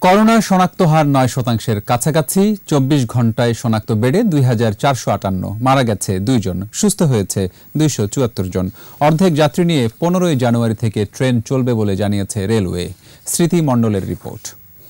Corona শনাক্ত হার ৯% কাছাকাছি। ২৪ ঘন্টায় শনাক্ত বেড়ে ২,৪৫৮, মারা গেছে ২ জন, সুস্থ হয়েছে ২৭৪ জন। অর্ধেক যাত্রী নিয়ে ১৫ই জানুয়ারি থেকে ট্রেন চলবে বলে জানিয়েছে রেলওয়ে। স্মৃতি মণ্ডলের রিপোর্ট।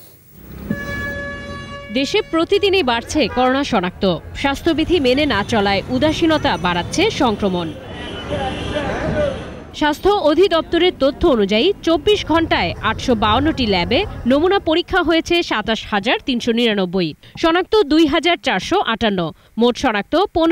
দেশে প্রতিদিনই বাড়ছে করোনা শনাক্ত। স্বাস্থ্যবিধি মেনে না চলায় উদাসীনতা বাড়াচ্ছে সংক্রমণ। স্বাস্থ্য অধিদপ্তরের তথ্য অনুযায়ী ২৪ ঘন্টায় ৮৫২টি ল্যাবে নমুনা পরীক্ষা হয়েছে ২৭,৩৯৯। শনাক্ত ২,৪৫৮। মোট শনাক্ত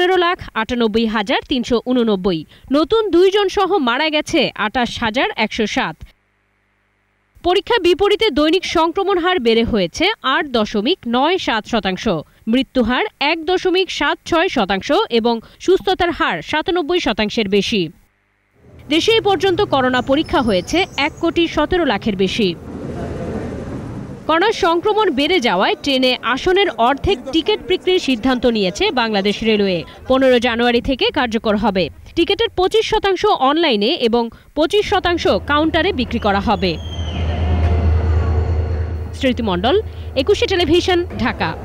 ১৫,৯৮,৩৮৯। নতুন ২ জন সহ মারা গেছে ২৮,১০৭। পরীক্ষা বিপরীতে দৈনিক সংক্রমণ হার বেড়ে হয়েছে ৮.৯৭%। মৃত্যুহার ১.৭৬% এবং সুস্থতার হার ৯৭% বেশি। দেশে এ পর্যন্ত করোনা পরীক্ষা হয়েছে ১,১৭,০০,০০০ বেশি। করোনা সংক্রমণ বেড়ে যাওয়ায় ট্রেনে আসনের অর্ধেক টিকিট বিক্রির সিদ্ধান্ত নিয়েছে বাংলাদেশ রেলওয়ে। ১৫ জানুয়ারি থেকে কার্যকর হবে। টিকিটের ২৫% অনলাইনে এবং ২৫% কাউন্টারে বিক্রি করা হবে। স্মৃতি মণ্ডল, ২১ টেলিভিশন, ঢাকা।